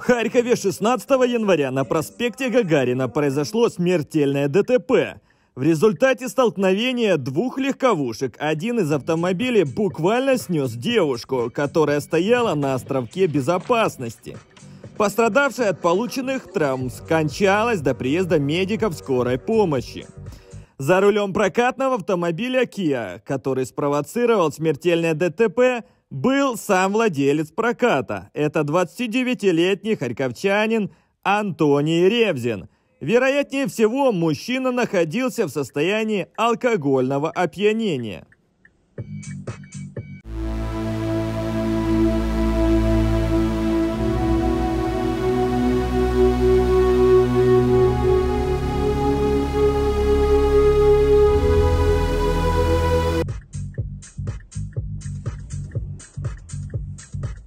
Харькове 16 января на проспекте Гагарина произошло смертельное ДТП. В результате столкновения двух легковушек один из автомобилей буквально снес девушку, которая стояла на островке безопасности. Пострадавшая от полученных травм скончалась до приезда медиков скорой помощи. За рулем прокатного автомобиля Kia, который спровоцировал смертельное ДТП, был сам владелец проката. Это 29-летний харьковчанин Антоний Ревзин. Вероятнее всего, мужчина находился в состоянии алкогольного опьянения.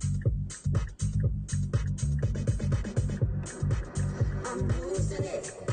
I'm losing it.